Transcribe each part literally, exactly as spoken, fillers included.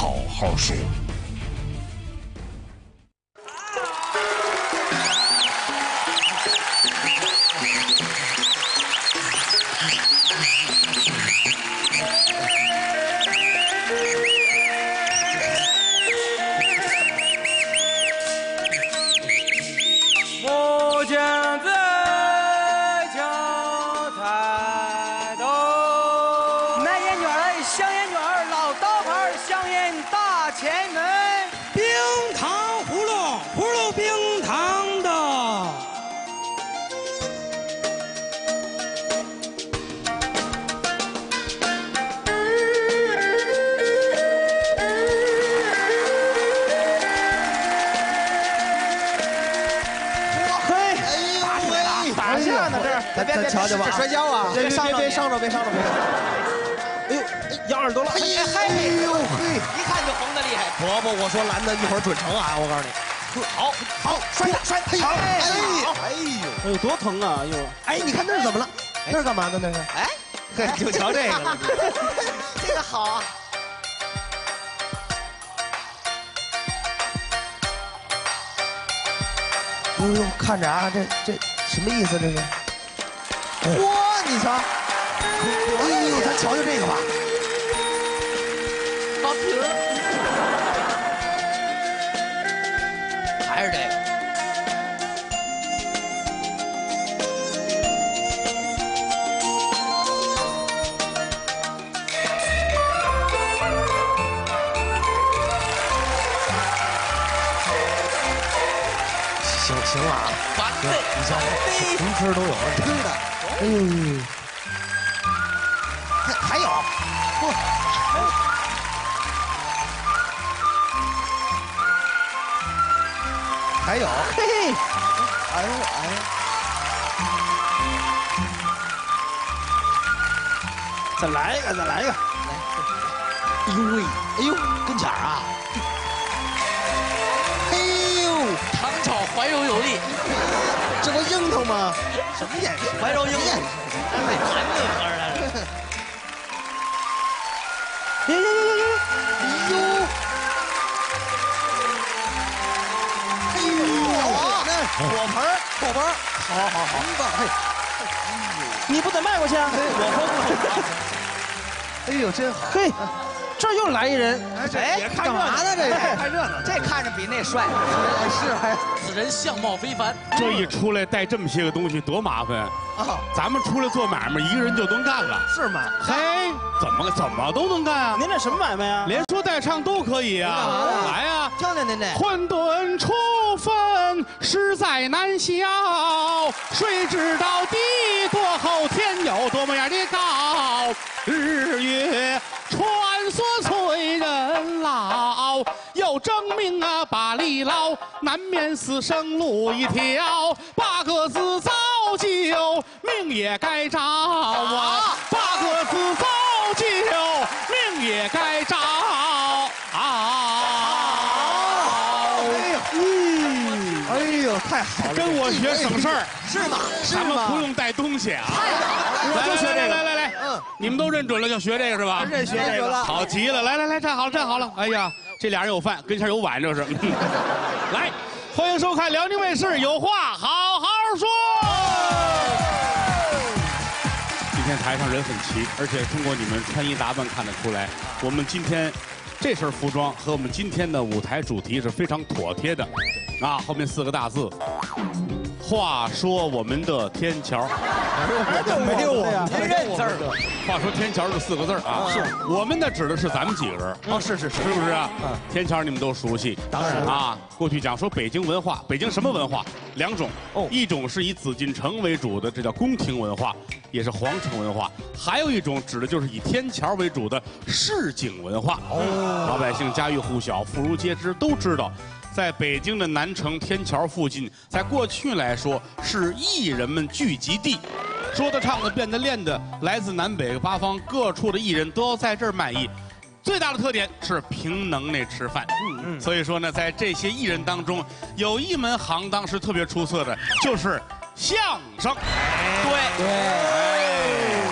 好好说。 不见在墙台东，卖烟卷儿、香烟卷儿、老刀牌儿、香烟大前门， 冰糖葫芦，葫芦冰糖的。 打架呢这儿， 咱别别瞧瞧吧， 摔跤啊！ 别别别伤着，别伤着，别伤着。哎呦，咬耳朵了！哎呀， 哎呦嘿， 一看就红的厉害。 伯伯，我说蓝的，一会儿准成啊！我告诉你，好，好，摔打，摔，好，哎呦，哎呦， 哎呦，多疼啊！哎呦， 哎，你看那是怎么了？那是干嘛的？那是？ 哎， 嘿，就瞧这个了。 这个好啊。 哎呦，看着啊，这这什么意思？这是？哇，你瞧，哎呦，咱瞧瞧这个吧。 好听。还是这个。 行行啊， 反对， 你瞧， 反什么吃都有，吃的。哎呦，还还有，嚯，还有，嘿嘿，哎呦哎， 再来一个，再来一个。 哎呦喂，哎呦，跟前儿啊，哎呦， 糖炒怀柔有力， 这不硬头吗？什么眼神？ 怀柔硬眼哎，盘子合着来了。 哎呦呦呦呦！哎呦！哎呦！ 果盆儿， 果盆儿，好好好，棒！嘿， 你不得迈过去啊？ 我哎呦，真好！ 嘿，这儿又来一人。 哎， 干嘛呢？这是看热闹， 这看着比那帅。 是还此人相貌非凡。 这一出来带这么些个东西多麻烦啊！ 咱们出来做买卖，一个人就能干了。 是吗？ 嘿，怎么怎么都能干啊？ 您这什么买卖啊？ 连说带唱都可以啊！来呀！ 听听您这混沌初分，实在难消。谁知道地多厚，天有多么样的高？日月穿梭催人老，又证明啊把力捞，难免死生路一条。八个字早就命也该着啊，八个字早就命也该着啊。 哎呦，太好了！ 跟我学省事儿是吗？是咱们吗？ 不用带东西啊！ 我就学这个。 来来来， 嗯， 你们都认准了就学这个是吧？ 认学这个。 好极了！来来来，站好了站好了！哎呀，这俩人有饭，跟前有碗，这是。来，欢迎收看辽宁卫视，有话好好说。今天台上人很齐，而且通过你们穿衣打扮看得出来，我们今天这身服装和我们今天的舞台主题是非常妥帖的。啊，后面四个大字。话说我们的天桥， 没有我， 您认字儿。 话说天桥这四个字啊，是我们的指的是咱们几个人哦，是是是， 是不是啊？天桥你们都熟悉， 当然啊。过去讲说北京文化，北京什么文化？两种， 哦， 一种是以紫禁城为主的，这叫宫廷文化，也是皇城文化；还有一种指的就是以天桥为主的市井文化。哦，老百姓家喻户晓，妇孺皆知，都知道。在北京的南城天桥附近，在过去来说是艺人们聚集地，说的唱的变的练的，来自南北八方各处的艺人都要在这儿卖艺。最大的特点是凭能耐吃饭，嗯嗯，所以说呢，在这些艺人当中，有一门行当是特别出色的，就是相声。对对。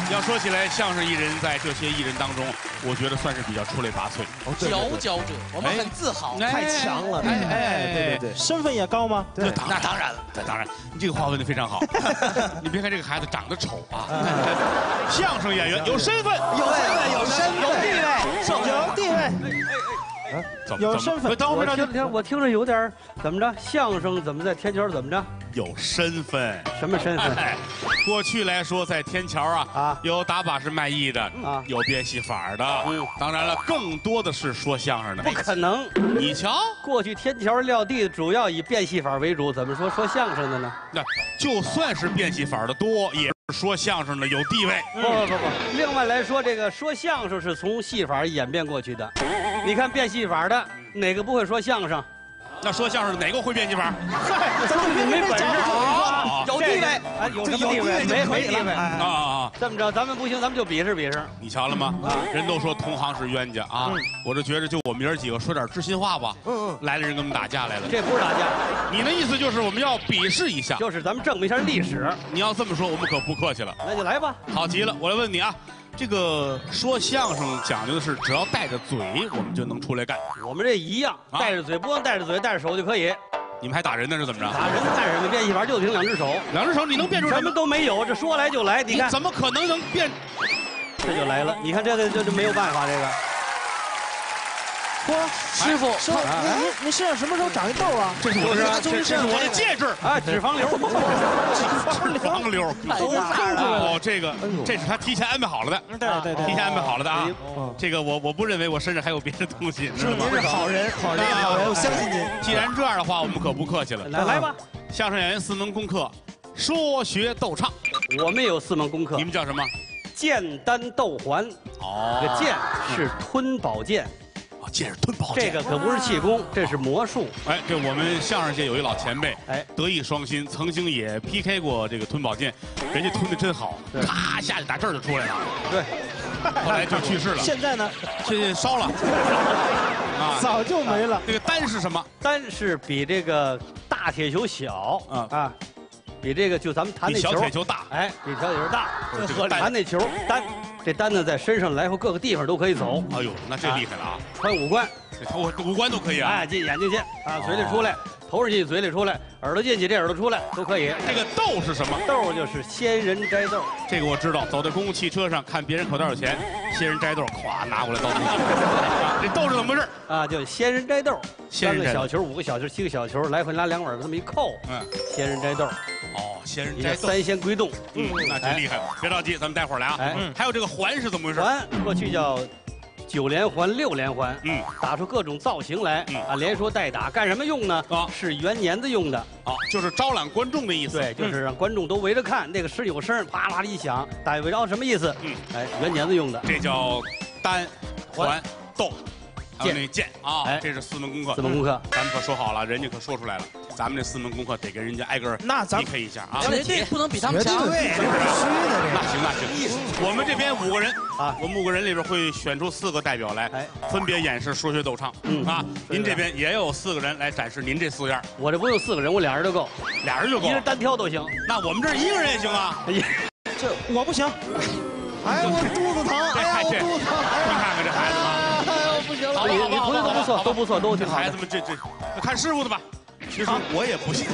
要说起来，相声艺人在这些艺人当中，我觉得算是比较出类拔萃。 佼佼者，我们很自豪。 太强了！ 哎哎， 对对对， 身份也高吗？ 对， 那当然了， 那当然，你这个话问的非常好。你别看这个孩子长得丑啊，相声演员有身份， 有身份，有身份， 有地位， 有地位， 怎么有身份。 等会儿， 我等听我听着有点怎么着？相声怎么在天桥怎么着？ 有身份。 什么身份？ 哎，过去来说，在天桥啊， 啊有打把式卖艺的， 啊有变戏法的， 嗯当然了，更多的是说相声的。 不可能！ 你瞧， 过去天桥撂地主要以变戏法为主，怎么说说相声的呢？ 那就算是变戏法的多，也是说相声的有地位。 不不不不，另外来说，这个说相声是从戏法演变过去的。你看变戏法的哪个不会说相声？ 那说相声哪个会变戏法？ 咱们没本事啊有地位啊，有什么地位？没没地位啊啊啊！ 这么着，咱们不行，咱们就比试比试。 你瞧了吗？人都说同行是冤家啊，我就觉得就我们爷儿几个说点知心话吧。嗯嗯，来了人跟我们打架来了。 这不是打架， 你的意思就是我们要比试一下？ 就是咱们证明一下历史。 你要这么说，我们可不客气了。 那就来吧。 好极了，我来问你啊，这个说相声讲究的是只要带着嘴，我们就能出来干。 我们这一样， 啊带着嘴，不光带着嘴，带着手就可以。 你们还打人呢是怎么着？ 打人干什么？变戏法就凭两只手， 两只手你能变出什么什么？都没有，这说来就来。你你看， 怎么可能能变？ 这就来了。你看这个，这就没有办法，这个。 嚯， 师傅， 师傅，你你你身上什么时候长一痘啊？ 这是我的，这这是我的戒指， 啊，脂肪瘤， 脂肪瘤。哦，这个这是他提前安排好了的， 对对对， 提前安排好了的啊。 嗯这个我我不认为我身上还有别的东西，知道吗？ 您是好人，好人，好人，我相信您。 既然这样的话，我们可不客气了。 来来吧。 相声演员四门功课：说学逗唱。 我们有四门功课你，们叫什么？ 剑丹斗环。 哦这个剑是吞宝剑， 哦，剑是吞宝剑。 这个可不是气功，这是魔术。 哎，这我们相声界有一老前辈， 哎德艺双馨，曾经也 P K 过这个吞宝剑，人家吞的真好， 对咔下去打这儿就出来了， 对， 后来就去世了， 现在呢， 最近烧了，啊， 早就没了。 这个丹是什么？ 单是比这个大铁球小啊啊，比这个就咱们弹比那球， 小铁球大。 哎，比小铁球大， 这个单弹那球单，这单呢在身上来回各个地方都可以走， 哎呦，那这厉害了啊！ 穿五官， 这头五官都可以啊。 哎，进眼睛去啊，嘴里出来，头上进去，嘴里出来，耳朵进去，这耳朵出来都可以。 这个豆是什么？ 豆就是仙人摘豆， 这个我知道，走在公共汽车上看别人口袋有钱，仙人摘豆，咵拿过来倒进去。啊这豆是怎么回事？ 啊，就仙人摘豆， 仙人摘豆三个小球，五个小球，七个小球，来回拿两碗这么一扣， 嗯， 仙人摘豆， 哦，仙人你摘豆。 看三仙归洞。 嗯，那真厉害了。别着急，咱们待会儿来啊。 哎嗯，还有这个环是怎么回事？ 环过去叫九连环、六连环， 嗯， 打出各种造型来， 嗯啊，连说带打，干什么用呢？ 啊是元年子用的， 哦，就是招揽观众的意思。 对，就是让观众都围着看，那个诗有声，啪啦一响，大家围绕什么意思？ 嗯， 哎，元年子用的， 这叫单、环、斗，还有那剑啊， 哎这是四门功课。 四门功课。 咱们可说好了，人家可说出来了，咱们这四门功课得跟人家挨个儿那咱 P K 一下啊。 绝对不能比他们强。 对，必须的那行那行，我们这边五个人啊啊，我们五个人里边会选出四个代表来哎， 分别演示说学逗唱。 嗯啊， 对您这边也有四个人来展示您这四样， 我这不用四个人，我俩人就够， 俩人就够了。 一人单挑都行。 那我们这儿一个人也行啊。 哎呀， 这我不行， 哎呀，我肚子疼，哎呀，我肚子疼，哎你呀， 看看这孩子们， 哎呀，不行了， 你你同学都不错，都不错，都挺好的。 孩子们这这，看师傅的吧。其实我也不行。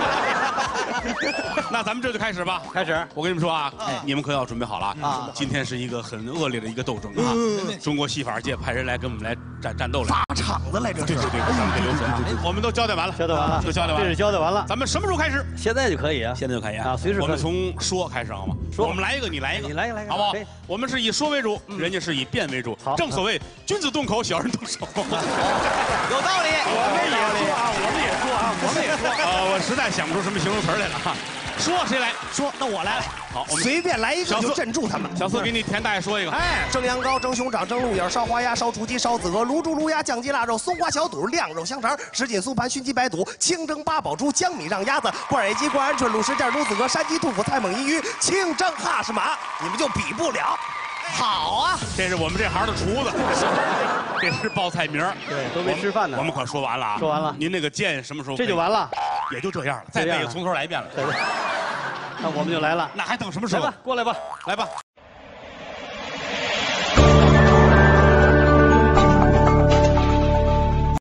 那咱们这就开始吧。 开始， 我跟你们说啊，你们可要准备好了啊今天是一个很恶劣的一个斗争啊！中国戏法界派人来跟我们来战战斗来。 大场子来这是对对。对，咱们这流程啊，我们都交代完了， 交代完了， 都交代完了这是。交代完了， 咱们什么时候开始？ 现在就可以啊。 现在就开演啊随时可以我们从说开始好吗？ 说我们来一个，你来一个， 你来一个来一个好不好可以？ 我们是以说为主，人家是以辩为主。 好正所谓君子动口，小人动手。 有道理，我们也说啊，我们也说啊，我们也说。 呃，我实在想不出什么形容词来了哈。说谁来？ 说，那我来， 好，我们随便来一个就小四镇住他们。 小四给你田大爷说一个。 哎，蒸羊羔、蒸熊掌、蒸鹿眼、烧花鸭、烧雏鸡、烧子鹅、卤猪、卤鸭、酱鸡、腊肉、松花小肚、晾肉香肠、什锦酥盘、熏鸡白肚、清蒸八宝猪、江米让鸭子、罐野鸡、罐鹌鹑、卤什件、卤子鹅、山鸡、兔脯、菜猛一鱼、清蒸哈士马，你们就比不了。好啊， 这是我们这行的厨子，这是报菜名儿。 对，都没吃饭呢。 我们可说完了啊， 说完了您那个剑什么时候？ 这就完，了， 也就这样了。再这样了背个从头来一遍了。 对对。那我们就来了， 那还等什么时候？ 来吧，过来吧。 来吧，